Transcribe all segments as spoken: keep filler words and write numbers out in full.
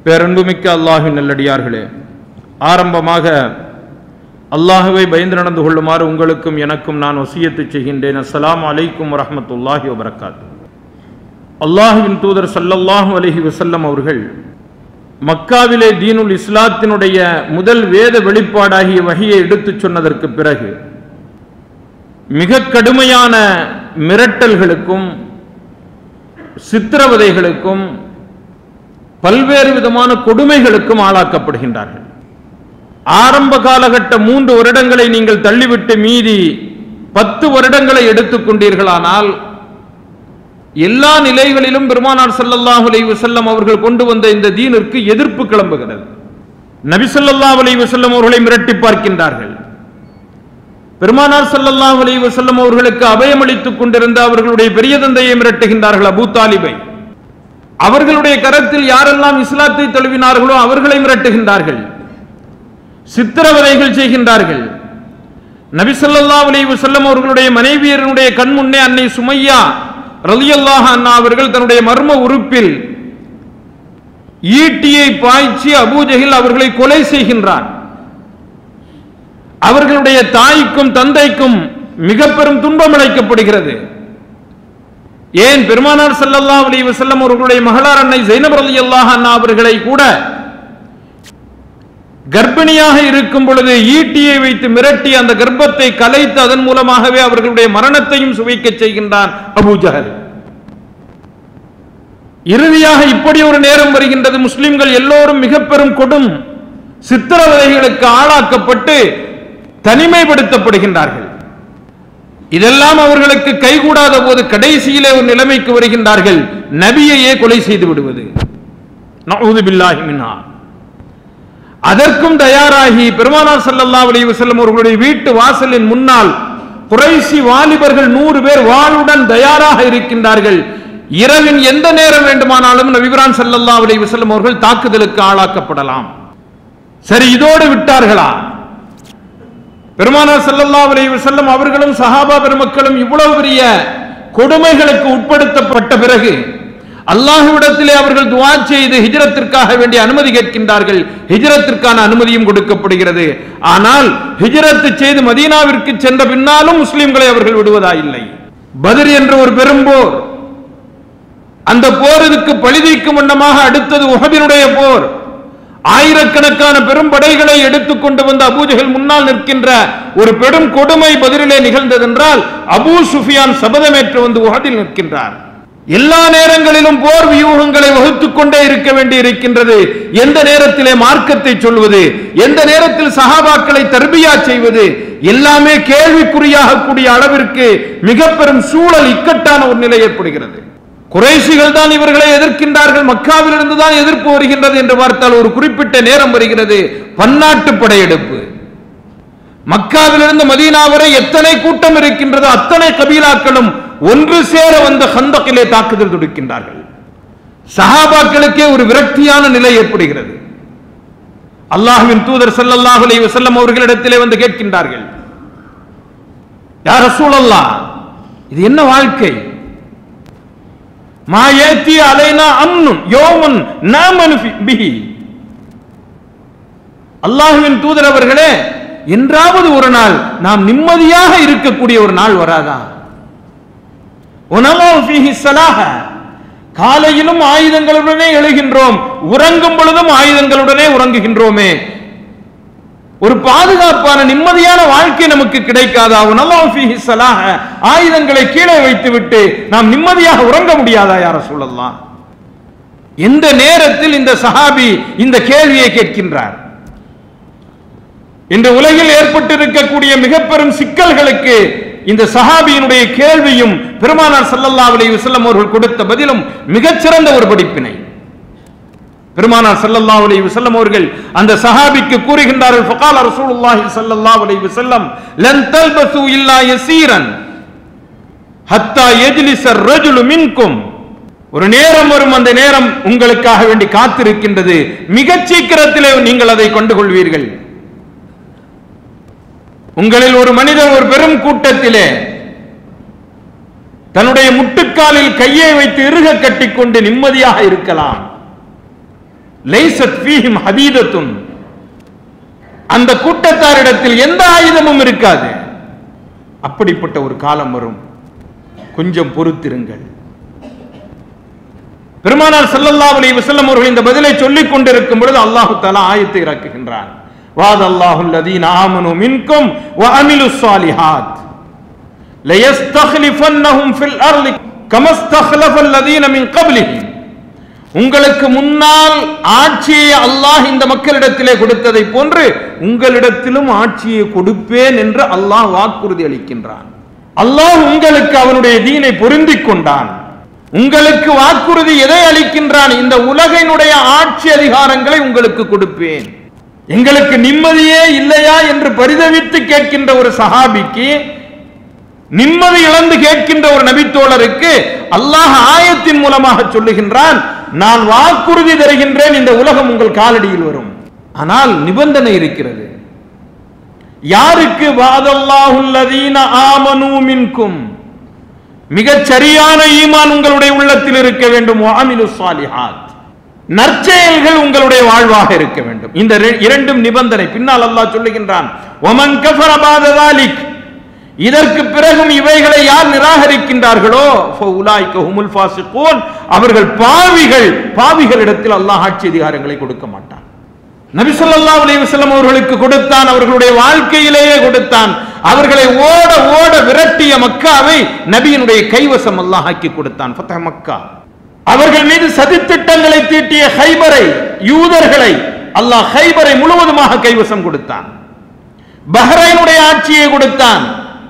பேரன்புமிக்க அல்லாஹ்வின் நல்லடியார்களே, ஆரம்பமாக அல்லாஹ்வை பயந்து நடந்து கொள்ளுமாறு உங்களுக்கும் எனக்கும் நான் வசியத்து செய்கின்றேன். அஸ்ஸலாமு அலைக்கும் வரஹ்மத்துல்லாஹி வபரகாத்துஹு. அல்லாஹ்வின் தூதர் ஸல்லல்லாஹு அலைஹி வஸல்லம் அவர்கள் மக்காவிலே தீனுல் இஸ்லாத்தினுடைய முதல் வேத வெளிப்பாடாகிய வஹியை எடுத்துச் சொன்னதற்கு பிறகு மிக கடுமையான மிரட்டல்களுக்கும் சித்திரவதைகளுக்கும் பல்வேறு விதமான கொடுமைகளுக்கும் ஆளாக்கப்படுகின்றார்கள். ஆரம்ப காலகட்ட மூன்று வருடங்களை நீங்கள் தள்ளிவிட்டு மீதி பத்து வருடங்களை எடுத்துக்கொண்டீர்களானால் எல்லா நிலைகளிலும் பெருமானார் ஸல்லல்லாஹு அலைஹி வஸல்லம் அவர்கள் கொண்டு வந்த இந்த தீனிற்கு எதிர்ப்பு கிளம்புகிறது. நபி ஸல்லல்லாஹு அலைஹி வஸல்லம் அவர்களை மிரட்டி பார்க்கின்றார்கள். பெருமானார் ஸல்லல்லாஹு அலைஹி வஸல்லம் அவர்களுக்கு அபயமளித்துக் கொண்டிருந்த அவர்களுடைய பெரிய தந்தையை மிரட்டுகின்றார்கள், அபூ தாலிபை. அவர்களுடைய கரத்தில் யாரெல்லாம் இஸ்லாத்தை தழுவினார்களோ அவர்களை மிரட்டுகின்றார்கள், சித்திரவதைகள் செய்கின்றார்கள். நபி ஸல்லல்லாஹு அலைஹி வஸல்லம் அவர்களுடைய மனைவியருடைய கண் முன்னே அன்னை சுமையா ரலியல்லாஹு அன்ஹா அவர்கள் தன்னுடைய மர்ம உறுப்பில் ஈட்டியை பாய்ச்சி அபூ ஜஹில் அவர்களை கொலை செய்கின்றார். அவர்களுடைய தாய்க்கும் தந்தைக்கும் மிக பெரும் துன்பம் அளிக்கப்படுகிறது. ஏன் பெருமானார் ஸல்லல்லாஹு அலைஹி வஸல்லம் அவர்களுடைய மகளார் அன்னை ஸைனப் ரலியல்லாஹு அன்ஹா அவர்களை கூட கர்ப்பிணியாக இருக்கும் பொழுது ஈட்டியை வைத்து மிரட்டி அந்த கர்ப்பத்தை கலைத்து அதன் மூலமாகவே அவர்களுடைய மரணத்தையும் சுவைக்க செய்கின்றான் அபூ ஜஹல். இறுதியாக இப்படி ஒரு நேரம் வருகின்றது, முஸ்லிம்கள் எல்லோரும் மிக பெரும் கொடும் சித்திரவதைகளுக்கு ஆளாக்கப்பட்டு தனிமைப்படுத்தப்படுகின்றார்கள். இதெல்லாம் அவர்களுக்கு கைகூடாத போது கடைசியிலே ஒரு நிலைமைக்கு வருகின்றார்கள், நபியையே கொலை செய்து விடுவது. நஊது பில்லாஹி மின்ஹா. அதற்கும் தயாராகி பெருமானார் ஸல்லல்லாஹு அலைஹி வஸல்லம் அவர்களுடைய வீட்டு வாசலின் முன்னால் குறைஷி வாலிபர்கள் நூறு பேர் வாளுடன் தயாராக இருக்கின்றார்கள். இரவின் எந்த நேரம் வேண்டுமானாலும் நபிபிரான் ஸல்லல்லாஹு அலைஹி வஸல்லம் அவர்கள் தாக்குதலுக்கு ஆளாக்கப்படலாம். சரி, இதோடு விட்டார்களா? பெருமானார் ஸல்லல்லாஹு அலைஹி வஸல்லம் அவர்களும் சஹாபா பெருமக்களும் இவ்வளவு பெரிய கொடுமைகளுக்கு உட்படுத்தப்பட்ட பிறகு அல்லாஹ்விடத்திலே அவர்கள் துஆ செய்து ஹிஜ்ரத்திற்காக வேண்டிய அனுமதி கேட்கின்றார்கள். ஹிஜ்ரத்திற்கான அனுமதியும் கொடுக்கப்படுகிறது. ஆனால் ஹிஜ்ரத் செய்து மதீனாவிற்கு சென்ற பின்னாலும் முஸ்லிம்களை அவர்கள் விடுவதா இல்லை. பத்ர் என்ற ஒரு பெரும்போர், அந்த போருக்கு பழிதீக்கும் வண்ணமாக அடுத்தது உஹதினுடைய போர். ஆயிரக்கணக்கான பெரும் படைகளை எடுத்துக் கொண்டு வந்த அபூ ஜஹல் முன்னால் நிற்கின்ற ஒரு பெரும் கொடுமை பத்ரிலே நிகழ்ந்ததென்றால் அபூ சுஃபியான் சபதமேற்று வந்து உஹதில் நிற்கின்றார். எல்லா நேரங்களிலும் போர் வியூகங்களை வகுத்துக் கொண்டே இருக்க வேண்டி இருக்கின்றது. எந்த நேரத்திலே மார்க்கத்தை சொல்வது, எந்த நேரத்தில் சஹாபாக்களை தர்பியா செய்வது, எல்லாமே கேள்விக்குறியாக கூடிய அளவிற்கு மிக பெரும் சூழல் இக்கட்டான ஒரு நிலை ஏற்படுகிறது. குறைஷிகள் தான் இவர்களை எதிர்க்கின்றார்கள், மக்காவில் இருந்து தான் எதிர்ப்பு வருகின்றது என்று பார்த்தால் ஒரு குறிப்பிட்ட நேரம் வருகிறது, பன்னாட்டு படையெடுப்பு. மக்காவிலிருந்து மதீனா வரை எத்தனை கூட்டம் இருக்கின்றதோ அத்தனை கபீலாக்களும் ஒன்று சேர வந்த கந்தக்கிலே தாக்குதல் தொடுக்கின்றார்கள். சஹாபாக்களுக்கே ஒரு விரக்தியான நிலை ஏற்படுகிறது. அல்லாஹ்வின் தூதர் ஸல்லல்லாஹு அலைஹி வஸல்லம் அவர்களிடத்திலே வந்து கேட்கின்றார்கள், யா ரசூலல்லாஹ், இது என்ன வாழ்க்கை? மா யதி அலைனா அம்னுன் யௌமன் நாமன் பிஹி. அல்லாஹ்வின் தூதர் அவர்களே, என்றாவது ஒரு நாள் நாம் நிம்மதியாக இருக்கக்கூடிய ஒரு நாள் வராதா? காலையிலும் ஆயுதங்களுடனே எழுகின்றோம், உறங்கும் பொழுதும் ஆயுதங்களுடனே உறங்குகின்றோமே, ஒரு பாதுகாப்பான நிம்மதியான வாழ்க்கை நமக்கு கிடைக்காதா? ஆயுதங்களை கீழே வைத்துவிட்டு நாம் நிம்மதியாக உறங்க முடியாதா யா ரசூலல்லாஹ்? எந்த நேரத்தில் இந்த சஹாபி இந்த கேள்வியை கேட்கின்றார்? இன்று உலகில் ஏற்பட்டிருக்கக்கூடிய மிக பெரும் சிக்கல்களுக்கு இந்த சஹாபியினுடைய கேள்வியும் பெருமானார் ஸல்லல்லாஹு அலைஹி வஸல்லம் அவர்கள் கொடுத்த பதிலும் மிகச்சிறந்த ஒரு படிப்பினை. பெருமானார் ஸல்லல்லாஹு அலைஹி வஸல்லம் அவர்கள் அந்த சஹாபிக்கு கூறுகின்றார்கள், ஃபகால ரசூலுல்லாஹி ஸல்லல்லாஹு அலைஹி வஸல்லம் லன் தல்பசு இல்லா யஸீரன் ஹத்தா யஜ்லிஸ ar-ரஜுலு மின்கும். ஒரு நேரம் வரும், அந்த நேரம் உங்களுக்காக வேண்டி காத்திருக்கின்றது, மிக சீக்கிரத்திலே நீங்கள் அதை கண்டுகொள்வீர்கள். உங்களில் ஒரு மனிதன் ஒரு பெரும் கூட்டத்திலே தன்னுடைய முட்டுக்காலில் கையை வைத்து இறுக கட்டிக்கொண்டு நிம்மதியாக இருக்கலாம். லைஸத் ஃபீஹிம் ஹதீதத்துன், அந்த கூட்டத்தாரிடத்தில் எந்த ஆயுதமும் இருக்காது. அப்படிப்பட்ட ஒரு காலம் வரும், கொஞ்சம் பொறுத்திருங்கள். பெருமானார் ஸல்லல்லாஹு அலைஹி வஸல்லம் அவர்கள் இந்த பதிலை சொல்லிக் கொண்டிருக்கும் பொழுது அல்லாஹ் தஆலா ஆயத்தை இறக்குகின்றான். வஅதல்லாஹு அல்லதீன ஆமனு மின்கும் வஅமிலுஸ் ஸாலிஹாத் லயஸ்தக்லிஃபன்னஹும் ஃபில் அர்லி கமஸ்தக்லஃபல் லதீன மின் கப்லிஹிம். உங்களுக்கு முன்னால் ஆட்சியை அல்லாஹ் இந்த மக்களிடத்திலே கொடுத்ததை போன்று உங்களிடத்திலும் ஆட்சியை கொடுப்பேன் என்று அல்லாஹ் வாக்குறுதி அளிக்கின்றான். அல்லாஹ் உங்களுக்கு அவனுடைய தீனை பொருந்திக் கொண்டான். உங்களுக்கு வாக்குறுதி எதை அளிக்கின்றான்? இந்த உலகினுடைய ஆட்சி அதிகாரங்களை உங்களுக்கு கொடுப்பேன். எங்களுக்கு நிம்மதியே இல்லையா என்று பரிதவித்து கேட்கின்ற ஒரு சஹாபிக்கு, நிம்மதி இழந்து கேட்கின்ற ஒரு நபித்தோழருக்கு அல்லாஹ் ஆயத்தின் மூலமாக சொல்லுகின்றான், நான் வாக்குறுதி தருகின்றேன், இந்த உலகம் உங்கள் காலடியில் வரும். ஆனால் நிபந்தனை இருக்கிறது. யாருக்கு? வஅதல்லாஹுல்லதீன ஆமனூ மின்கும், மிகச் சரியான ஈமான் உங்களுடைய உள்ளத்தில் இருக்க வேண்டும். வஅமிலுஸ் ஸாலிஹாத், நற்செயல்கள் உங்களுடைய வாழ்வாக இருக்க வேண்டும். இந்த இரண்டும் நிபந்தனை. பின்னால் அல்லாஹ் சொல்லுகின்றான், வமன் கஃபர பாத ஸாலிக், இதற்கு பிறகும் இவைகளை யார் நிராகரிக்கின்றார்களோ ஃபஉலாயிக ஹுமுல் ஃபாஸிகூன், அவர்கள் பாவிகள். பாவிகளிடத்தில் அல்லாஹ் ஆட்சி அதிகாரங்களை கொடுக்க மாட்டான். நபி ஸல்லல்லாஹு அலைஹி வஸல்லம் அவர்களுக்கு கொடுத்தான், அவர்களுடைய வாழ்க்கையிலேயே கொடுத்தான். அவர்களை ஓட ஓட விரட்டிய மக்காவை நபியினுடைய கைவசம் அல்லாஹ் ஆக்கி கொடுத்தான். ஃபத்ஹ் மக்கா. அவர்கள் மீது சதித்திட்டங்களை தீட்டிய ஹைபரை, யூதர்களை அல்லாஹ் ஹைபரை முழுவதுமாக கைவசம் கொடுத்தான். பஹ்ரைனுடைய ஆட்சியை கொடுத்தான்.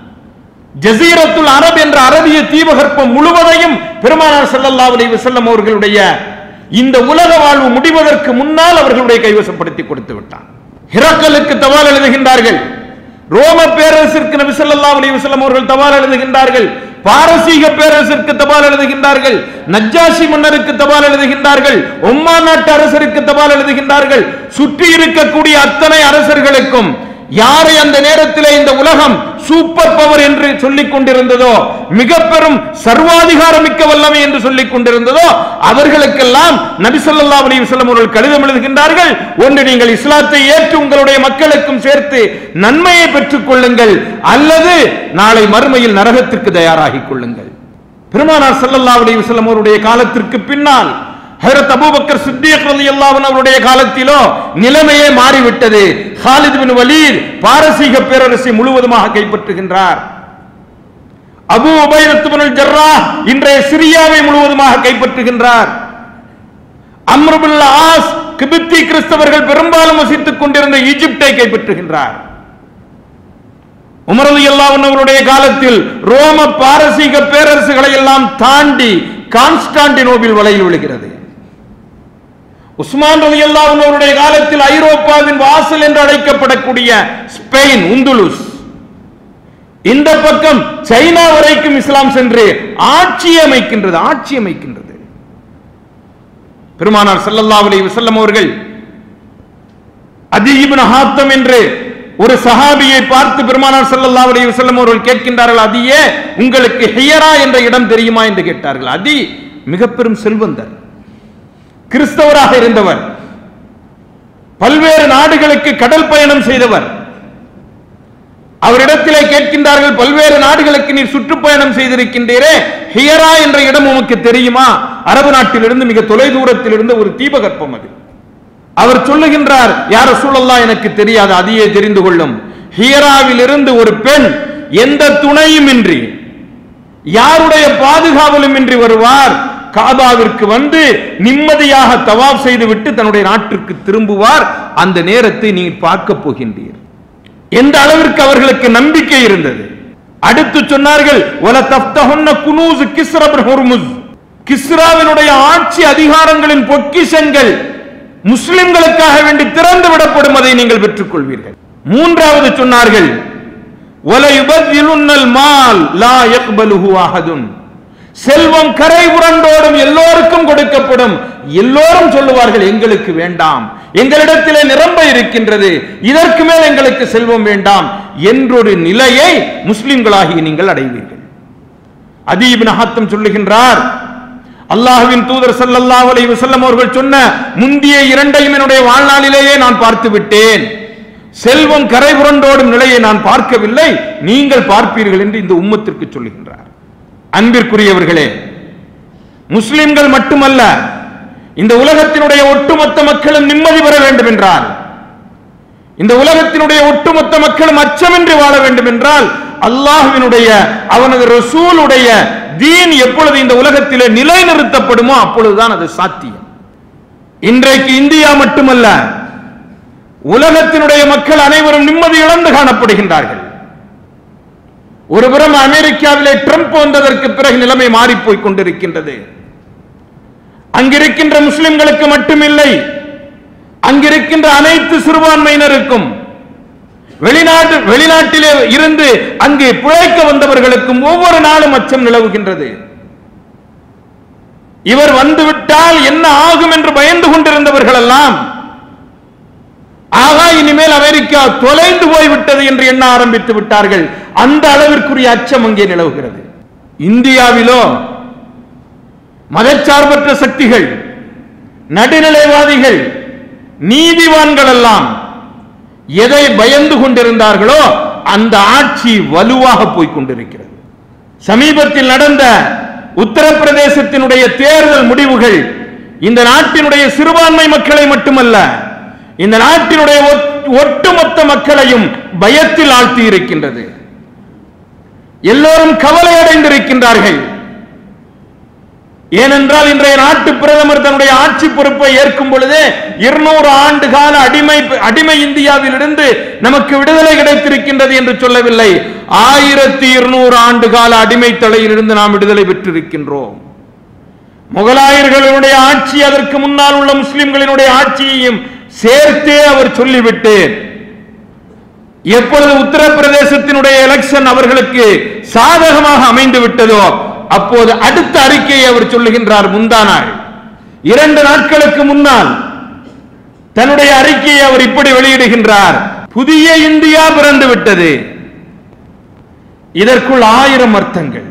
ஜஸீரத்துல் அரப் என்ற அரபிய தீபகற்பம் முழுவதையும் பெருமானார் ஸல்லல்லாஹு அலைஹி வஸல்லம் அவர்களுடைய இந்த உலக வாழ்வு முடிவதற்கு முன்னால் அவர்களுடைய கைவசப்படுத்தி கொடுத்து விட்டான். ஹிரக்கலுக்கு தவால் எழுதுகின்றார்கள். ரோம பேரரசிற்கு நபி ஸல்லல்லாஹு அலைஹி வஸல்லம் அவர்கள் தவால் எழுதுகின்றார்கள். பாரசீக பேரரசிற்கு தபால் எழுதுகின்றார்கள். நஜ்ஜாஷி மன்னருக்கு தபால் எழுதுகின்றார்கள். ஒமான் நாட்டு அரசருக்கு தபால் எழுதுகின்றார்கள். சுற்றி இருக்கக்கூடிய அத்தனை அரசர்களுக்கும் யாரை அந்த நேரத்திலே இந்த உலகம் சூப்பர் பவர் என்று சொல்லிக் கொண்டிருந்ததோ, மிக பெரும் சர்வாதிகாரம் மிக்க வல்லமை என்று சொல்லிக் கொண்டிருந்ததோ, அவர்களுக்கெல்லாம் நபி ஸல்லல்லாஹு அலைஹி வஸல்லம் அவர்கள் கடிதம் எழுதுகின்றார்கள். ஒன்று, நீங்கள் இஸ்லாத்தை ஏற்று உங்களுடைய மக்களுக்கும் சேர்த்து நன்மையை பெற்றுக் கொள்ளுங்கள், அல்லது நாளை மறுமையில் நரகத்திற்கு தயாராகிக் கொள்ளுங்கள். பெருமானார் ஸல்லல்லாஹு அலைஹி வஸல்லம் அவருடைய காலத்திற்கு பின்னால் ஹஜ்ரத் அபூபக்கர் சித்திக் ரலியல்லாஹு அன்ஹு அவருடைய காலத்திலோ நிலைமையே மாறிவிட்டது. காலித் பின் வலீத் பாரசீக பேரரசை முழுவதுமாக கைப்பற்றுகின்றார். அபூ உபைதத் பின் ஜர்ராஹ் இன்றைய சிரியாவை முழுவதுமாக கைப்பற்றுகின்றார். அம்ர் பின் ஆஸ் கிபித்தி கிறிஸ்தவர்கள் பெரும்பாலும் வசித்துக் கொண்டிருந்த ஈஜிப்டை கைப்பற்றுகின்றார். உமர் ரலியல்லாஹு அன்ஹு அவருடைய காலத்தில் ரோம பாரசீக பேரரசுகளை எல்லாம் தாண்டி கான்ஸ்டான்டினோபிள் வலையில் விழுகிறது. உஸ்மான் ரலியல்லாஹு அன்ஹு அவருடைய காலத்தில் ஐரோப்பாவின் வாசல் என்று அழைக்கப்படக்கூடிய ஸ்பெயின், உந்துலுஸ், இந்த பக்கம் சைனா வரைக்கும் இஸ்லாம் சென்று ஆட்சி அமைக்கின்றது ஆட்சி அமைக்கின்றது. பெருமானார் ஸல்லல்லாஹு அலைஹி வஸல்லம் அவர்கள் அதி இப்னு ஹாத்தம் என்று ஒரு சஹாபியை பார்த்து பெருமானார் ஸல்லல்லாஹு அலைஹி வஸல்லம் அவர்கள் கேட்கின்றார்கள், அதியே உங்களுக்கு ஹியரா என்ற இடம் தெரியுமா என்று கேட்டார்கள். அதி மிக பெரும் செல்வந்தர், கிறிஸ்தவராக இருந்தவர், பல்வேறு நாடுகளுக்கு கடல் பயணம் செய்தவர். அவரிடத்திலே கேட்கின்றார்கள், பல்வேறு நாடுகளுக்கு நீர் சுற்றுப்பயணம் செய்திருக்கின்றீரே, ஹியரா என்ற இடம் உமக்கு தெரியுமா? அரபு நாட்டிலிருந்து மிக தொலை தூரத்தில் இருந்த ஒரு தீபகற்பம் அது. அவர் சொல்லுகின்றார், யா ரசூலல்லாஹ் எனக்கு தெரியாது, அதையே தெரிந்து கொள்ளும். ஹியராவில் இருந்து ஒரு பெண் எந்த துணையும் இன்றி, யாருடைய பாதுகாவலும் இன்றி வருவார், காபாவிற்கு வந்து நிம்மதியாக தவாப் செய்துவிட்டு தன்னுடைய நாட்டிற்கு திரும்புவார். அந்த நேரத்தை நீ பார்க்க போகின்றீர். எந்த அளவிற்கு அவர்களுக்கு நம்பிக்கை இருந்தது. அடுத்து சொன்னார்கள், வல தஃப்தஹுன்ன குனூஸ் கிஸ்ரா பின் ஹுர்முஸ், கிஸ்ராவினுடைய ஆட்சி அதிகாரங்களின் பொக்கிஷங்கள் முஸ்லிம்களுக்காக வேண்டி திறந்து விடப்படும், அதை நீங்கள் பெற்றுக் கொள்வீர்கள். மூன்றாவது சொன்னார்கள், வல யுபத்யிலுன்னல் மால் லா யக்பலுஹு அஹதுன், செல்வம் கரை புரண்டோடும் எல்லோருக்கும் கொடுக்கப்படும். எல்லோரும் சொல்லுவார்கள், எங்களுக்கு வேண்டாம், எங்களிடத்திலே நிரம்ப இருக்கின்றது, இதற்கு மேல் எங்களுக்கு செல்வம் வேண்டாம் என்றொரு நிலையை முஸ்லிம்களாகி நீங்கள் அடைவீர்கள். அதி இப்னு ஹாத்தம் சொல்லுகின்றார், அல்லாஹ்வின் தூதர் ஸல்லல்லாஹு அலைஹி வஸல்லம் அவர்கள் சொன்ன முந்திய இரண்டையும் என்னுடைய வாழ்நாளிலேயே நான் பார்த்து விட்டேன். செல்வம் கரை புரண்டோடும் நிலையை நான் பார்க்கவில்லை, நீங்கள் பார்ப்பீர்கள் என்று இந்த உம்மத்திற்கு சொல்லுகின்றார். அன்பிற்குரியவர்களே, முஸ்லிம்கள் மட்டுமல்ல, இந்த உலகத்தினுடைய ஒட்டுமொத்த மக்களும் நிம்மதி பெற வேண்டும் என்றால், இந்த உலகத்தினுடைய ஒட்டுமொத்த மக்களும் அச்சமின்றி வாழ வேண்டும் என்றால், அல்லாஹ்வினுடைய அவனது ரசூலுடைய தீன் எப்பொழுது இந்த உலகத்திலே நிலைநிறுத்தப்படுமோ அப்பொழுதுதான் அது சாத்தியம். இன்றைக்கு இந்தியா மட்டுமல்ல, உலகத்தினுடைய மக்கள் அனைவரும் நிம்மதி இழந்து காணப்படுகின்றார்கள். ஒருபுறம் அமெரிக்காவிலே ட்ரம்ப் வந்ததற்கு பிறகு நிலைமை மாறிப்போய் கொண்டிருக்கின்றது. அங்கிருக்கின்ற முஸ்லிம்களுக்கு மட்டுமில்லை, அங்கிருக்கின்ற அனைத்து சிறுபான்மையினருக்கும், வெளிநாட்டு வெளிநாட்டிலே இருந்து அங்கு பிழைக்க வந்தவர்களுக்கும் ஒவ்வொரு நாளும் அச்சம் நிலவுகின்றது. இவர் வந்துவிட்டால் என்ன ஆகும் என்று பயந்து கொண்டிருந்தவர்கள் எல்லாம் ஆகா இனிமேல் அமெரிக்கா தொலைந்து போய்விட்டது என்று எண்ண ஆரம்பித்து விட்டார்கள். அந்த அளவிற்குரிய அச்சம் அங்கே நிலவுகிறது. இந்தியாவிலோ மதச்சார்பற்ற சக்திகள், நடுநிலைவாதிகள், நீதிவான்கள் எல்லாம் எதை பயந்து கொண்டிருந்தார்களோ அந்த ஆட்சி வலுவாக போய்க் கொண்டிருக்கிறது. சமீபத்தில் நடந்த உத்தரப்பிரதேசத்தினுடைய தேர்தல் முடிவுகள் இந்த நாட்டினுடைய சிறுபான்மை மக்களை மட்டுமல்ல, இந்த நாட்டினுடைய ஒட்டுமொத்த மக்களையும் பயத்தில் ஆழ்த்தி இருக்கின்றது. எல்லோரும் கவலை அடைந்திருக்கின்றார்கள். ஏனென்றால் இன்றைய நாட்டு பிரதமர் தன்னுடைய ஆட்சி பொறுப்பை ஏற்கும் பொழுதே இருநூறு ஆண்டு கால அடிமை அடிமை இந்தியாவில் இருந்து நமக்கு விடுதலை கிடைத்திருக்கின்றது என்று சொல்லவில்லை, ஆயிரத்தி இருநூறு ஆண்டு கால அடிமை தலையில் இருந்து நாம் விடுதலை பெற்றிருக்கின்றோம். முகலாயர்களுடைய ஆட்சி, அதற்கு முன்னால் உள்ள முஸ்லிம்களினுடைய ஆட்சியையும் சேர்த்தே அவர் சொல்லிவிட்டு, எப்பொழுது உத்தரப்பிரதேசத்தினுடைய எலெக்ஷன் அவர்களுக்கு சாதகமாக அமைந்து விட்டதோ அப்போது அடுத்த அறிக்கையை அவர் சொல்லுகின்றார். முந்தா நாள், இரண்டு நாட்களுக்கு முன்னால் தன்னுடைய அறிக்கையை அவர் இப்படி வெளியிடுகின்றார்: புதிய இந்தியா பிறந்து விட்டது. இதற்குள் ஆயிரம் அர்த்தங்கள்.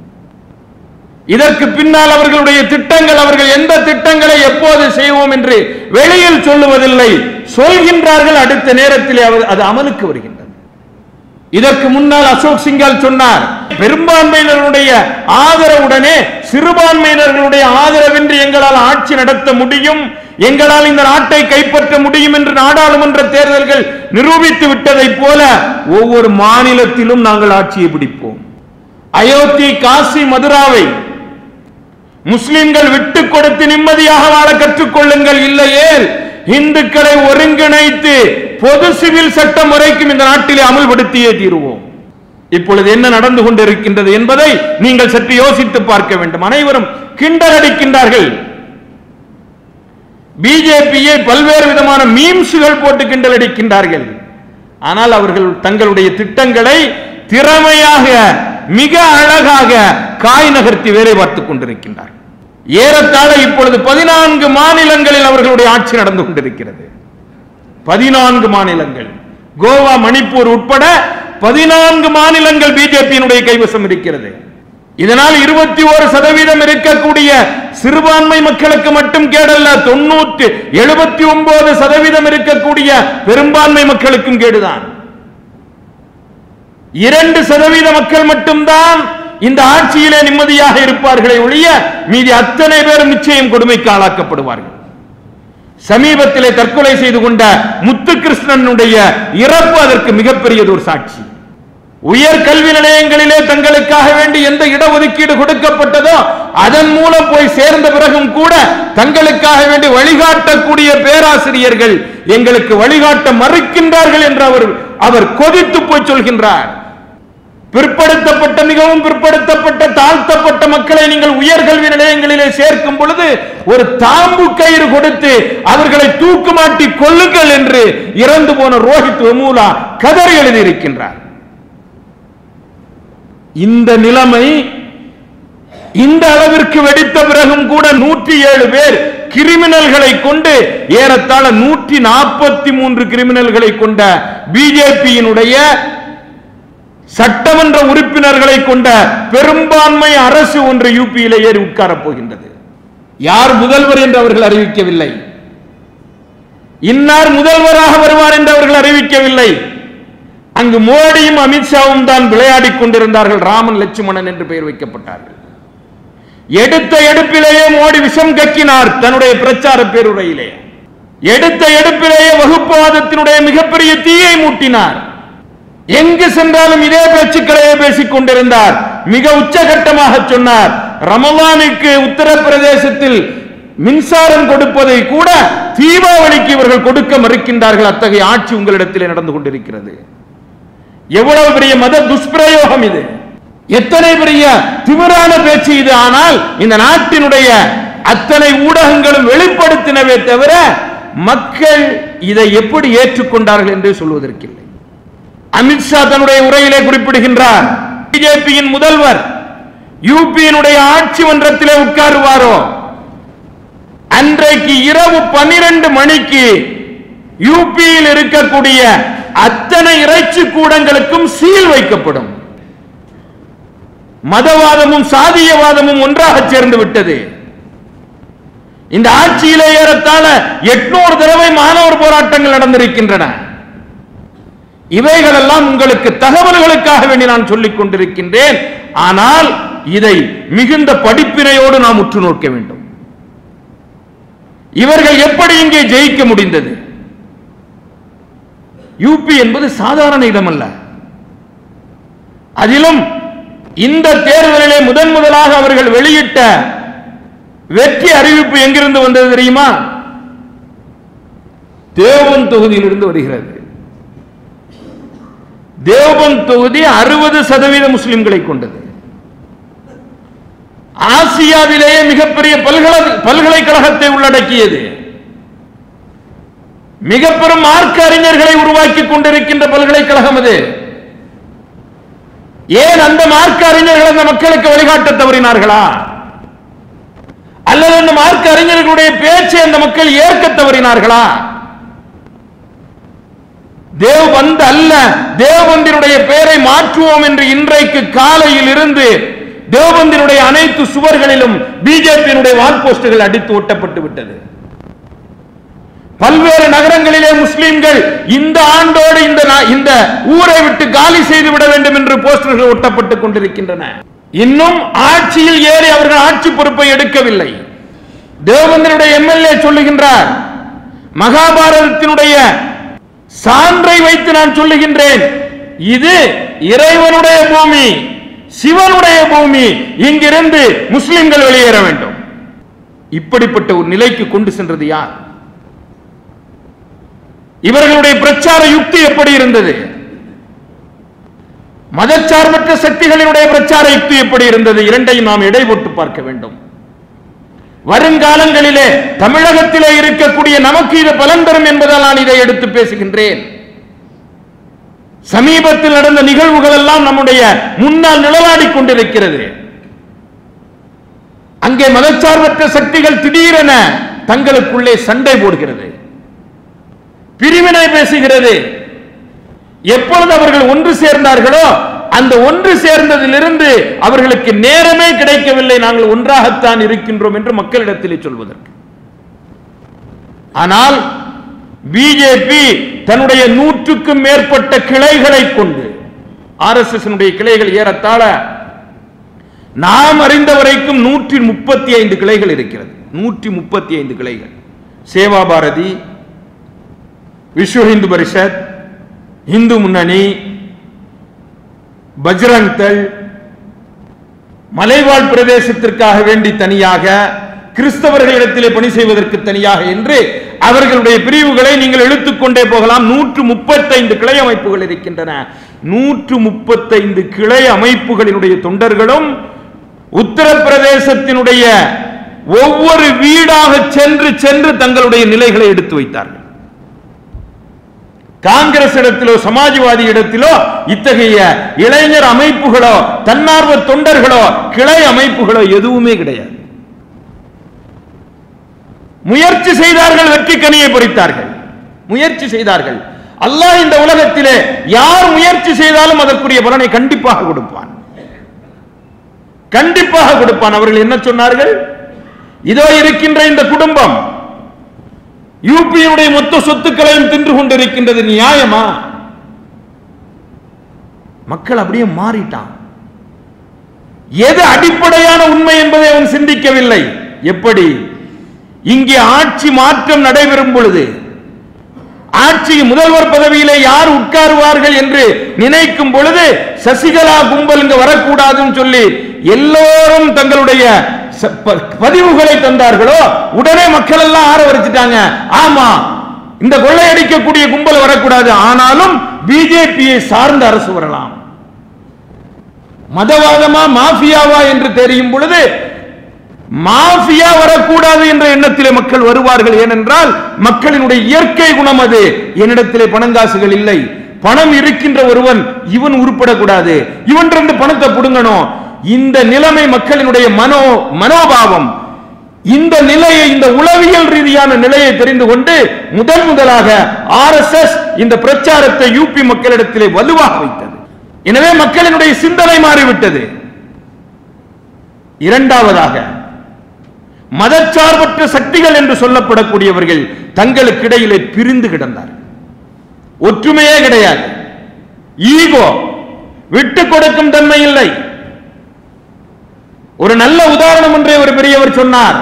இதற்கு பின்னால் அவர்களுடைய திட்டங்கள், அவர்கள் எந்த திட்டங்களை எப்போது செய்வோம் என்று வெளியில் சொல்லுவதில்லை, சொல்கின்றார்கள். அடுத்த நேரத்தில் அது அமலுக்கு வருகின்றது. இதற்கு முன்னால் அசோக் சிங்கால் சொன்னார், பெரும்பான்மையினருடைய ஆதரவுடனே சிறுபான்மையினர்களுடைய ஆதரவின்றி எங்களால் ஆட்சி நடத்த முடியும், எங்களால் இந்த நாட்டை கைப்பற்ற முடியும் என்று நாடாளுமன்ற தேர்தல்கள் நிரூபித்து விட்டதை போல ஒவ்வொரு மாநிலத்திலும் நாங்கள் ஆட்சியை பிடிப்போம். அயோத்தி, காசி, மதுராவை முஸ்லிம்கள் விட்டுக் கொடுத்து நிம்மதியாக வாழ கற்றுக்கொள்ளுங்கள். இல்லையே இந்துக்களை ஒருங்கிணைத்து பொது சிவில் சட்டம் வரைக்கும் இந்த நாட்டிலே அமல்படுத்தியே தீருவோம். இப்பொழுது என்ன நடந்து கொண்டிருக்கின்றது என்பதை நீங்கள் சற்று யோசித்து பார்க்க வேண்டும். அனைவரும் கிண்டல் அடிக்கின்றார்கள். பிஜேபியை பல்வேறு விதமான மீம்ஸ்கள் போட்டு கிண்டல் அடிக்கின்றார்கள். ஆனால் அவர்கள் தங்களுடைய திட்டங்களை திறமையாக, மிக அழகாக காய் நகர்த்தி வேலை பார்த்துக் கொண்டிருக்கின்றார்கள். ஏறத்தாழ இப்பொழுது பதினான்கு மாநிலங்களில் அவர்களுடைய ஆட்சி நடந்து கொண்டிருக்கிறது. பதினான்கு மாநிலங்கள், கோவா, மணிப்பூர் உட்பட பதினான்கு மாநிலங்கள் பிஜேபியினுடைய கைவசம் இருக்கிறது. இதனால் இருபத்தி ஒரு சதவீதம் இருக்கக்கூடிய சிறுபான்மை மக்களுக்கு மட்டும் கேடல்ல, தொண்ணூற்றி எழுபத்தி ஒன்பது சதவீதம் இருக்கக்கூடிய பெரும்பான்மை மக்களுக்கும் கேடுதான். இரண்டு சதவீத மக்கள் மட்டும்தான் இந்த ஆட்சியிலே நிம்மதியாக இருப்பார்களே ஒழிய மீதி அத்தனை பேரும் நிச்சயம் கொடுமைக்கு ஆளாக்கப்படுவார்கள். சமீபத்திலே தற்கொலை செய்து கொண்ட முத்துகிருஷ்ணனுடைய இறப்பு அதற்கு மிகப்பெரியது ஒரு சாட்சி. உயர் கல்வி நிலையங்களிலே தங்களுக்காக வேண்டி எந்த இடஒதுக்கீடு கொடுக்கப்பட்டதோ அதன் மூலம் போய் சேர்ந்த பிறகும் கூட தங்களுக்காக வேண்டி வழிகாட்டக்கூடிய பேராசிரியர்கள் எங்களுக்கு வழிகாட்ட மறுக்கின்றார்கள் என்று அவர் அவர் கொதித்து போய் சொல்கின்றார். பிற்படுத்தப்பட்ட, மிகவும் பிற்படுத்தப்பட்ட, தாழ்த்தப்பட்ட மக்களை நீங்கள் உயர்கல்வி நிலையங்களிலே சேர்க்கும் பொழுது ஒரு தாம்பு கயிறு கொடுத்து அவர்களை தூக்கு மாட்டி கொள்ளுங்கள் என்று இறந்து போன ரோஹித் வெமுலா கதறி எழுதியிருக்கின்றார். இந்த நிலைமை இந்த அளவிற்கு வெடித்த பிறகும் கூட நூற்றி ஏழு பேர் கிரிமினல்களை கொண்டு, ஏறத்தாழ நூற்றி நாற்பத்தி மூன்று கிரிமினல்களை கொண்ட பிஜேபியினுடைய சட்டமன்ற உறுப்பினர்களை கொண்ட பெரும்பான்மை அரசு ஒன்று யூபியிலே ஏறி உட்காரப் போகின்றது. யார் முதல்வர் என்று அவர்கள் அறிவிக்கவில்லை. இன்னார் முதல்வராக வருவார் என்று அவர்கள் அறிவிக்கவில்லை. அங்கு மோடியும் அமித்ஷாவும் தான் விளையாடிக் கொண்டிருந்தார்கள். ராமன் லட்சுமணன் என்று பெயர் வைக்கப்பட்டார்கள். எடுத்த எடுப்பிலேயே மோடி விஷம் கக்கினார் தன்னுடைய பிரச்சார பேருரையிலே. எடுத்த எடுப்பிலேயே வகுப்புவாதத்தினுடைய மிகப்பெரிய தீயை மூட்டினார். எங்கு சென்றாலும் இதே பேச்சுக்களையே பேசிக் கொண்டிருந்தார். மிக உச்சகட்டமாக சொன்னார், ரமலானுக்கு உத்தரப்பிரதேசத்தில் மின்சாரம் கொடுப்பதை கூட தீபாவளிக்கு இவர்கள் கொடுக்க மறுக்கின்றார்கள். அத்தகைய ஆட்சி உங்களிடத்திலே நடந்து கொண்டிருக்கிறது. எவ்வளவு பெரிய மத துஷ்பிரயோகம் இது! எத்தனை பெரிய திமிரான பேச்சு இது! ஆனால் இந்த நாட்டினுடைய அத்தனை ஊடகங்களும் வெளிப்படுத்தினவே தவிர மக்கள் இதை எப்படி ஏற்றுக்கொண்டார்கள் என்று சொல்வதற்கில்லை. அமித்ஷா தன்னுடைய உரையிலே குறிப்பிடுகின்றார், பிஜேபியின் முதல்வர் யூபியினுடைய ஆட்சி மன்றத்திலே உட்காருவாரோ அன்றைக்கு இரவு பன்னிரண்டு மணிக்கு யூபியில் இருக்கக்கூடிய அத்தனை இறைச்சி கூடங்களுக்கும் சீல் வைக்கப்படும். மதவாதமும் சாதியவாதமும் ஒன்றாக சேர்ந்து விட்டது. இந்த ஆட்சியிலே ஏறத்தாழ எட்நூறு தடவை மாணவர் போராட்டங்கள் நடந்திருக்கின்றன. இவைகளெல்லாம் உங்களுக்கு தகவல்களுக்காக வேண்டி நான் சொல்லிக் கொண்டிருக்கின்றேன். ஆனால் இதை மிகுந்த படிப்பினையோடு நாம் உற்று நோக்க வேண்டும். இவர்கள் எப்படி இங்கே ஜெயிக்க முடிந்தது? யூபி என்பது சாதாரண இடம் அல்ல. அதிலும் இந்த தேர்தலிலே முதன் முதலாக அவர்கள் வெளியிட்ட வெற்றி அறிவிப்பு எங்கிருந்து வந்தது தெரியுமா? தேவபந்த் தொகுதியிலிருந்து வருகிறது. தேவபந்த் தொகுதி அறுபது சதவீத முஸ்லிம்களை கொண்டது. ஆசியாவிலேயே மிகப்பெரிய பல்கலைக்கழகத்தை உள்ளடக்கியது. மிக பெரும் மார்க்க அறிஞர்களை உருவாக்கி கொண்டிருக்கின்ற பல்கலைக்கழகம் அது. ஏன் அந்த மார்க்க அறிஞர்கள் அந்த மக்களுக்கு வழிகாட்ட தவறினார்களா? அல்லது அந்த மார்க்க அறிஞர்களுடைய பேச்சை அந்த மக்கள் ஏற்க தவறினார்களா? தேவபந்த் அல்ல, தேவபந்தினுடைய பெயரை மாற்றுவோம் என்று இன்றைக்கு காலையில் இருந்து தேவபந்தினுடைய அனைத்து சுவர்களிலும் பிஜேபியினுடைய வால் போஸ்டுகள் அடித்து ஒட்டப்பட்டு விட்டது. பல்வேறு நகரங்களிலே முஸ்லிம்கள் இந்த ஆண்டோடு இந்த ஊரை விட்டு காலி செய்து விட வேண்டும் என்று போஸ்டர்கள் ஒட்டப்பட்டுக் கொண்டிருக்கின்றன. இன்னும் ஆட்சியில் ஏறி அவர்கள் ஆட்சி பொறுப்பை எடுக்கவில்லை. தேவபந்தினுடைய எம்எல்ஏ சொல்லுகின்றார், மகாபாரதத்தினுடைய சான்றை வைத்து நான் சொல்லுகின்றேன், இது இறைவனுடைய பூமி, சிவனுடைய பூமி, இங்கிருந்து முஸ்லிம்கள் வெளியேற வேண்டும். இப்படிப்பட்ட ஒரு நிலைக்கு கொண்டு சென்றது யார்? இவர்களுடைய பிரச்சார யுக்தி எப்படி இருந்தது? மதச்சார்பற்ற சக்திகளினுடைய பிரச்சார யுக்தி எப்படி இருந்தது? இரண்டையும் நாம் எடை போட்டு பார்க்க வேண்டும். வருங்காலங்களிலே தமிழகத்திலே இருக்கக்கூடிய நமக்கு இது பலன் தரும் என்பதால் நான் இதை எடுத்து பேசுகின்றேன். சமீபத்தில் நடந்த நிகழ்வுகள் எல்லாம் நம்முடைய முன்னால் நிலவாடிக் கொண்டிருக்கிறது. அங்கே மதச்சார்பற்ற சக்திகள் திடீரென தங்களுக்குள்ளே சண்டை போடுகிறது, பிரிவினை பேசுகிறது. எப்பொழுது அவர்கள் ஒன்று சேர்ந்தார்களோ அந்த ஒன்று சேர்ந்ததிலிருந்து அவர்களுக்கு நேரமே கிடைக்கவில்லை நாங்கள் ஒன்றாகத்தான் இருக்கின்றோம் என்று மக்களிடத்திலே சொல்வதற்கு. ஆனால் பிஜேபி தன்னுடைய நூற்றுக்கும் மேற்பட்ட கிளைகளை கொண்டு, ஆர் எஸ் எஸ் கிளைகள் ஏறத்தாழ நாம் அறிந்த வரைக்கும் நூற்றி முப்பத்தி ஐந்து கிளைகள் இருக்கிறது. நூற்றி முப்பத்தி ஐந்து கிளைகள். சேவா பாரதி, விஸ்வ இந்து பரிஷத், இந்து முன்னணி, பஜ்ரங் தள், மலைவாழ் பிரதேசத்திற்காக வேண்டி தனியாக, கிறிஸ்தவர்களிடத்திலே பணி செய்வதற்கு தனியாக என்று அவர்களுடைய பிரிவுகளை நீங்கள் இழுத்துக்கொண்டே போகலாம். நூற்று முப்பத்தைந்து கிளை அமைப்புகள் இருக்கின்றன. நூற்று முப்பத்தைந்து கிளை அமைப்புகளினுடைய தொண்டர்களும் உத்தரப்பிரதேசத்தினுடைய ஒவ்வொரு வீடாக சென்று சென்று தங்களுடைய நிலைகளை எடுத்து வைத்தார்கள். காங்கிரஸ் இடத்திலோ சமாஜ்வாதி இடத்திலோ இத்தகைய இளைஞர் அமைப்புகளோ தன்னார்வ தொண்டர்களோ கிளை அமைப்புகளோ எதுவுமே கிடையாது. முயற்சி செய்தார்கள், வெற்றி கனியை பறித்தார்கள். முயற்சி செய்தார்கள். அல்லாஹ் இந்த உலகத்திலே யார் முயற்சி செய்தாலும் அதற்குரிய பலனை கண்டிப்பாக கொடுப்பான், கண்டிப்பாக கொடுப்பான். அவர்கள் என்ன சொன்னார்கள்? இதோ இருக்கின்ற இந்த குடும்பம் யூபியுடைய மொத்த சொத்துக்களையும் தின்று கொண்டிருக்கின்றது. நியாயமா? மக்கள் அப்படியே மாறிட்டான். எது அடிப்படையான உண்மை என்பதை அவன் சிந்திக்கவில்லை. எப்படி? இங்கே ஆட்சி மாற்றம் நடைபெறும் பொழுது ஆட்சி முதல்வர் பதவியிலே யார் உட்காருவார்கள் என்று நினைக்கும் பொழுது சசிகலா கும்பல் இங்கு வரக்கூடாதுன்னு சொல்லி எல்லோரும் தங்களுடைய பதிவுகளை தந்தார்களோ உடனே மக்கள் எல்லாம் ஆரவரிச்சிட்டாங்க. ஆமா, இந்த கொள்ளையடிக்கக்கூடிய கும்பல் வரக்கூடாது, ஆனாலும் பிஜேபியை சார்ந்த அரசு வரலாம். மதவாதமா மாஃபியாவா என்று தெரியும் பொழுது மாஃபியா வரக்கூடாது என்ற எண்ணத்திலே மக்கள் வருவார்கள். ஏனென்றால் மக்களினுடைய இயற்கை குணம் அது. என்னிடத்திலே பணங்காசுகள் இல்லை, பணம் இருக்கின்ற ஒருவன் இவன் உருப்படக்கூடாது, இவன் இருந்து பணத்தை புடுங்கணும். இந்த நிலைமை மக்களினுடைய மனோ மனோபாவம். இந்த நிலையை, இந்த உளவியல் ரீதியான நிலையை தெரிந்து கொண்டு முதல் முதலாக ஆர் எஸ் எஸ் இந்த பிரச்சாரத்தை யூபி மக்களிடத்திலே வலுவாக வைத்தது. எனவே மக்களினுடைய சிந்தனை மாறிவிட்டது. இரண்டாவதாக, மதச்சார்பற்ற சக்திகள் என்று சொல்லப்படக்கூடியவர்கள் தங்களுக்கு இடையிலே பிரிந்து கிடந்தார்கள். ஒற்றுமையே கிடையாது. ஈகோ, விட்டு கொடுக்கும் தன்மை இல்லை. ஒரு நல்ல உதாரணம் ஒன்றை ஒரு பெரியவர் சொன்னார்.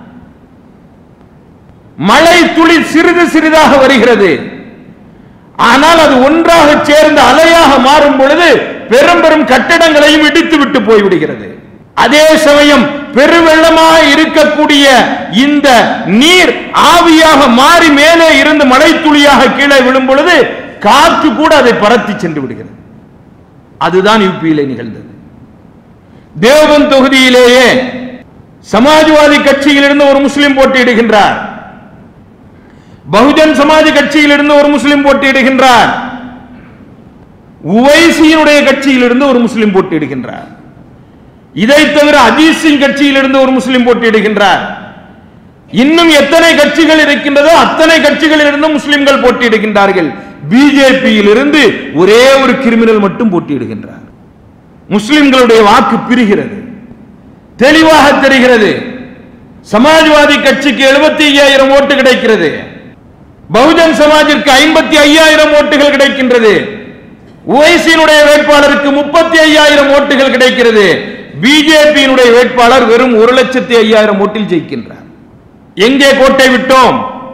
மழை துளி சிறிது சிறிதாக வருகிறது, ஆனால் அது ஒன்றாக சேர்ந்த அலையாக மாறும் பொழுது பெரும் பெரும் கட்டடங்களையும் இடித்து விட்டு போய்விடுகிறது. அதே சமயம் பெருவெள்ளமாக இருக்கக்கூடிய இந்த நீர் ஆவியாக மாறி மேலே இருந்து மழை துளியாக கீழே விழும் பொழுது காற்று கூட அதை பரத்தி சென்று விடுகிறது. அதுதான் யூபியிலே நிகழ்ந்தது. தேவபந்த் தொகுதியிலேயே சமாஜ்வாதி கட்சியிலிருந்து ஒரு முஸ்லிம் போட்டியிடுகின்றார், பகுஜன் சமாஜ் கட்சியிலிருந்து ஒரு முஸ்லிம் போட்டியிடுகின்றார், உவைசியினுடைய கட்சியிலிருந்து ஒரு முஸ்லிம் போட்டியிடுகின்றார். இதை தவிர அஜீத் சிங் கட்சியிலிருந்து ஒரு முஸ்லிம் போட்டியிடுகின்றார். இன்னும் எத்தனை கட்சிகள் இருக்கின்றதோ அத்தனை கட்சிகளிலிருந்து முஸ்லிம்கள் போட்டியிடுகின்றார்கள். பிஜேபியில் இருந்து ஒரே ஒரு கிரிமினல் மட்டும் போட்டியிடுகின்றார். முஸ்லிம்களுடைய வாக்கு பிரிகிறது, தெளிவாக தெரிகிறது. சமாஜ்வாதி கட்சிக்கு எழுபத்தி ஐயாயிரம் ஓட்டு கிடைக்கிறது, பகுஜன் சமாஜிற்கு ஐம்பத்தி ஐயாயிரம் ஓட்டுகள் கிடைக்கின்றது, ஓவைசியினுடைய வேட்பாளருக்கு முப்பத்தி ஐயாயிரம் ஓட்டுகள் கிடைக்கிறது. பிஜேபியினுடைய வேட்பாளர் வெறும் ஒரு லட்சத்தி ஐயாயிரம் ஓட்டில் ஜெயிக்கின்றார். எங்கே கோட்டை விட்டோம்?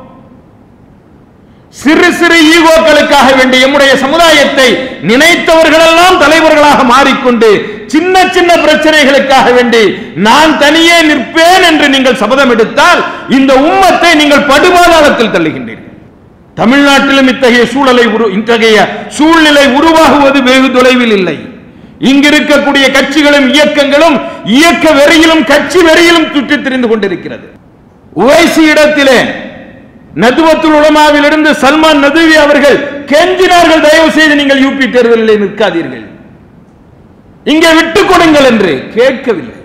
சிறு சிறு ஈகோக்களுக்காக வேண்டிய நம்முடைய சமுதாயத்தை நினைத்தவர்களெல்லாம் தலைவர்களாக மாறிக்கொண்டு சின்ன சின்ன பிரச்சனைகளுக்காக வேண்டி நான் தனியே நிற்பேன் என்று நீங்கள் சபதம் எடுத்தால் இந்த உம்மத்தை நீங்கள் படுபாதாளத்தில் தள்ளுகின்றீர்கள். தமிழ்நாட்டிலும் இத்தகைய சூழலை இத்தகைய சூழ்நிலை உருவாகுவது வெகு தொலைவில் இல்லை. இங்கிருக்கக்கூடிய கட்சிகளும் இயக்கங்களும் இயக்க வெறியிலும் கட்சி வெறியிலும் சுற்றித் திரிந்து கொண்டிருக்கிறது. உவைசி இடத்திலே நதுவத்துல் உலமாவில் இருந்து சல்மான் நதுவி அவர்கள் கெஞ்சினார்கள், தயவு செய்து நீங்கள் யூபி தேர்தலில் நிற்காதீர்கள், இங்கே விட்டுக் கொடுங்கள் என்று. கேட்கவில்லை.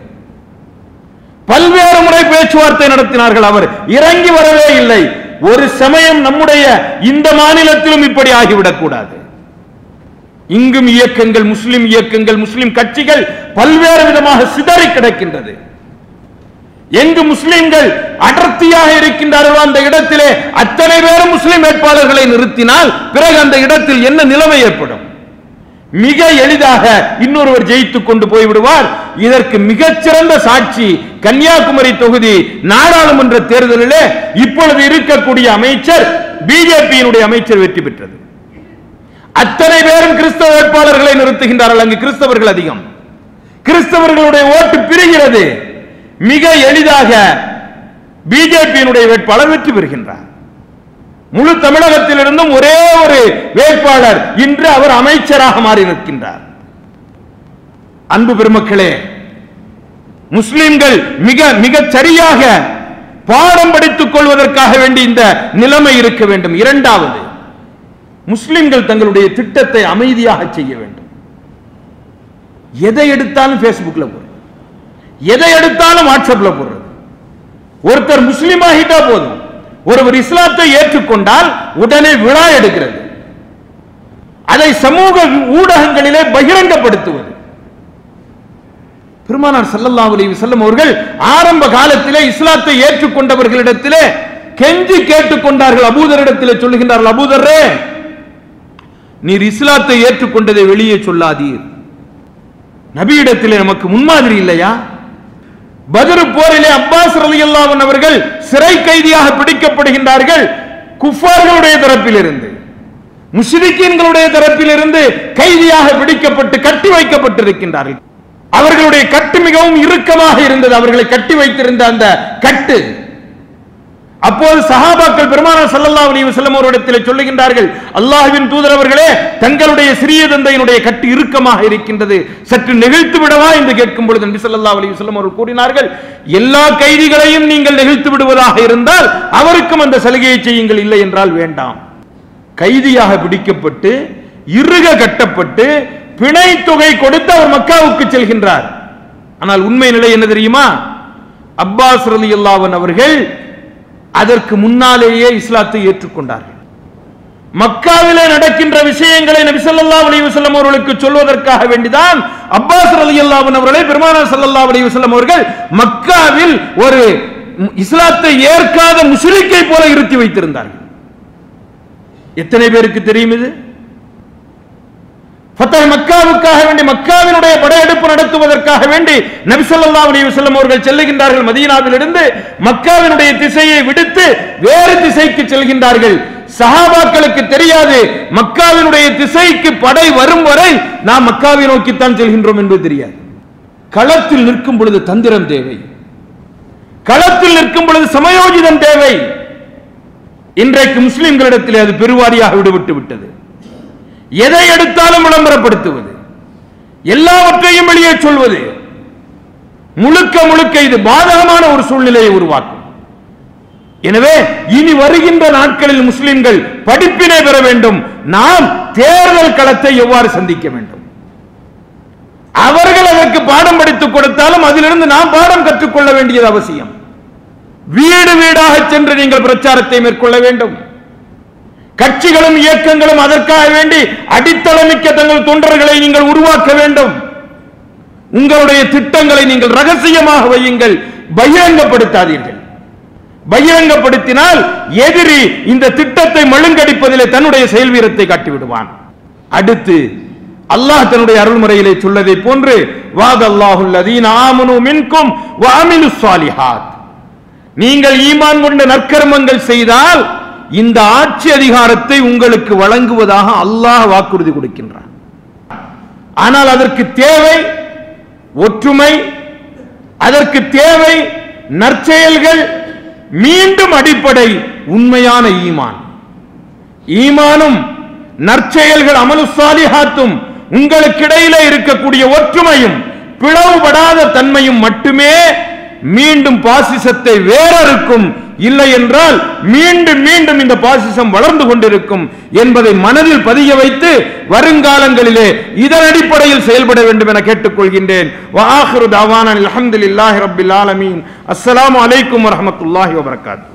பல்வேறு முறை பேச்சுவார்த்தை நடத்தினார்கள், அவர் இறங்கி வரவே இல்லை. ஒரு சமயம் நம்முடைய இந்த மாநிலத்திலும் இப்படி ஆகிவிடக் கூடாது. இங்கும் இயக்கங்கள், முஸ்லிம் இயக்கங்கள், முஸ்லிம் கட்சிகள் பல்வேறு விதமாக சிதறி கிடக்கின்றது. எங்கு முஸ்லிம்கள் அடர்த்தியாக இருக்கின்றார்களோ அந்த இடத்திலே அத்தனை பேரும் முஸ்லிம் வேட்பாளர்களை நிறுத்தினால் பிறகு அந்த இடத்தில் என்ன நிலைமை ஏற்படும்? மிக எளிதாக இன்னொருவர் ஜெயித்துக் கொண்டு போய்விடுவார். இதற்கு மிகச்சிறந்த சாட்சி கன்னியாகுமரி தொகுதி நாடாளுமன்ற தேர்தலிலே இப்பொழுது இருக்கக்கூடிய அமைச்சர், பிஜேபியினுடைய அமைச்சர் வெற்றி பெற்றது. அத்தனை பேரும் கிறிஸ்தவ வேட்பாளர்களை நிறுத்துகின்றார்கள். அங்கு கிறிஸ்தவர்கள் அதிகம், கிறிஸ்தவர்களுடைய ஓட்டு பிரிகிறது. மிக எளிதாக பிஜேபியினுடைய வேட்பாளர் வெற்றி பெறுகின்றார். முழு தமிழகத்திலிருந்தும் ஒரே ஒரு வேட்பாளர் இன்று அவர் அமைச்சராக மாறி நிற்கின்றார். அன்பு பெருமக்களே, முஸ்லிம்கள் மிக மிக சரியாக பாடம் படித்துக் கொள்வதற்காக வேண்டி இந்த நிலைமை இருக்க வேண்டும். இரண்டாவது, முஸ்லிம்கள் தங்களுடைய திட்டத்தை அமைதியாக செய்ய வேண்டும். எதை எடுத்தாலும் பேஸ்புக்ல போடுறது, எதை எடுத்தாலும் வாட்ஸ்அப்ல போடுறது. ஒருத்தர் முஸ்லிம் ஆகிட்டா போதும், ஒருவர் இஸ்லாத்தை ஏற்றுக்கொண்டால் உடனே விழா எடுக்கிறது, அதை சமூக ஊடகங்களிலே பகிரங்கப்படுத்துவது. பெருமானார் ஸல்லல்லாஹு அலைஹி வஸல்லம் அவர்கள் ஆரம்ப காலத்திலே இஸ்லாத்தை ஏற்றுக்கொண்டவர்களிடத்திலே கெஞ்சி கேட்டுக்கொண்டார்கள். அபூதரிடத்திலே சொல்லுகின்றார்கள், அபூதரே, நீர் இஸ்லாத்தை ஏற்றுக்கொண்டதை வெளியே சொல்லாதீர். நபியிடத்திலே நமக்கு முன்மாதிரி இல்லையா? பத்ர் போரிலே அப்பாஸ் ரலியல்லாஹு அன்ஹு அவர்கள் சிறை கைதியாக பிடிக்கப்படுகின்றார்கள். குஃபார்களுடைய தரப்பிலிருந்து, முஷ்ரிக்கீன்களுடைய தரப்பிலிருந்து கைதியாக பிடிக்கப்பட்டு கட்டி வைக்கப்பட்டிருக்கின்றார்கள். அவர்களுடைய கட்டு மிகவும் இறுக்கமாக இருந்தது. அவர்களை கட்டி வைத்திருந்த அந்த கட்டு. அப்போது சஹாபாக்கள் பெருமானார் ஸல்லல்லாஹு அலைஹி வஸல்லம் அவர்களிடத்தில் சொல்லுகின்றார்கள், அல்லாஹ்வின் தூதர் அவர்களே, தங்களுடைய சிறிய தந்தையினுடைய கட்டு இறுக்கமாக இருக்கின்றது, சற்று நெகிழ்த்து விடவா என்று கேட்கும் பொழுது நபி ஸல்லல்லாஹு அலைஹி வஸல்லம் அவர்கள் கூறினார்கள், எல்லா கைதிகளையும் நீங்கள் நெகிழ்த்து விடுவதாக இருந்தால் அவருக்கும் அந்த சலுகையை செய்யுங்கள், இல்லை என்றால் வேண்டாம். கைதியாக பிடிக்கப்பட்டு இறுக கட்டப்பட்டு பிணை தொகை கொடுத்து அவர் மக்காவுக்கு செல்கின்றார். ஆனால் உண்மை நிலை என்ன தெரியுமா? அப்பாஸ் ரலியல்லாஹு அன்ஹு அவர்கள் அதற்கு முன்னாலேயே இஸ்லாத்தை ஏற்றுக்கொண்டார்கள். மக்காவிலே நடக்கின்ற விஷயங்களை நபி ஸல்லல்லாஹு அலைஹி வஸல்லம் அவர்களுக்கு சொல்வதற்காக வேண்டிதான் அப்பாஸ் ரலியல்லாஹு அன்ஹு அவர்களை பெருமானார் ஸல்லல்லாஹு அலைஹி வஸல்லம் அவர்கள் மக்காவில் ஒரு இஸ்லாத்தை ஏற்காத முஷ்ரிக்கை போல இருத்தி வைத்திருந்தார்கள். எத்தனை பேருக்கு தெரியும் இது? ஃபத்ஹ் மக்காவுக்காக வேண்டி, மக்காவினுடைய படையெடுப்பு நடத்துவதற்காக வேண்டி நபி ஸல்லல்லாஹு அலைஹி வஸல்லம் அவர்கள் செல்லுகின்றார்கள். மதீனாவில் இருந்து மக்காவினுடைய திசையை விடுத்து வேறு திசைக்கு செல்கின்றார்கள். சஹாபாக்களுக்கு தெரியாது, மக்காவினுடைய திசைக்கு படை வரும் வரை நாம் மக்காவை நோக்கித்தான் செல்கின்றோம் என்பது தெரியாது. களத்தில் நிற்கும் பொழுது தந்திரம் தேவை, களத்தில் நிற்கும் பொழுது சமயோஜிதம் தேவை. இன்றைக்கு முஸ்லிம்களிடத்தில் அது பெருவாரியாக விடுவிட்டு விட்டது. எதை எடுத்தாலும் விளம்பரப்படுத்துவது, எல்லாவற்றையும் வெளியே சொல்வது, முழுக்க முழுக்க இது பாதகமான ஒரு சூழ்நிலையை உருவாக்கும். எனவே இனி வருகின்ற நாட்களில் முஸ்லிம்கள் படிப்பினை பெற வேண்டும். நாம் தேர்தல் களத்தை எவ்வாறு சந்திக்க வேண்டும், அவர்கள் அதற்கு பாடம் படித்துக் கொடுத்தாலும் அதிலிருந்து நாம் பாடம் கற்றுக்கொள்ள வேண்டியது அவசியம். வீடு வீடாக சென்று நீங்கள் பிரச்சாரத்தை மேற்கொள்ள வேண்டும். கட்சிகளும் இயக்கங்களும் அதற்காக வேண்டி அடித்தளமிக்க தங்கள் தொண்டர்களை நீங்கள் உருவாக்க வேண்டும். உங்களுடைய திட்டங்களை நீங்கள் ரகசியமாக வையுங்கள், பகிரங்கப்படுத்தாதீர்கள். பகிரங்கப்படுத்தினால் எதிரி இந்த திட்டத்தை மழுங்கடிப்பதிலே தன்னுடைய செயல் வீரத்தை காட்டிவிடுவான். அடுத்து அல்லாஹ் தன்னுடைய அருள்முறையிலே சொல்லதை போன்று வாதல்லாஹு அல்லதீன ஆமனு மின்கும் வ அமிலுஸ் ஸாலிஹாத், நீங்கள் ஈமான் கொண்ட நற்கர்மங்கள் செய்தால் இந்த ஆட்சி அதிகாரத்தை உங்களுக்கு வழங்குவதாக அல்லாஹ் வாக்குறுதி கொடுக்கின்றான். ஆனால் அதற்கு தேவை ஒற்றுமை, அதற்கு தேவை நற்செயல்கள். மீண்டும் அடிப்படை உண்மையான ஈமான். ஈமானும் நற்செயல்கள் அமலு சாலிஹாத்தும் உங்களுக்கு இடையிலே இருக்கக்கூடிய ஒற்றுமையும் பிளவுபடாத தன்மையும் மட்டுமே மீண்டும் பாசிசத்தை வேறறுக்கும். இல்லை என்றால் மீண்டும் மீண்டும் இந்த பாசிசம் வளர்ந்து கொண்டிருக்கும் என்பதை மனதில் பதிய வைத்து வருங்காலங்களிலே இதன் அடிப்படையில் செயல்பட வேண்டும் என கேட்டுக்கொள்கின்றேன். வ ஆகிரு தஅவானா அல்ஹம்துலில்லாஹி ரப்பில் ஆலமீன். அஸ்ஸலாமு அலைக்கும் வரஹ்மத்துல்லாஹி வபரகாத்துஹு.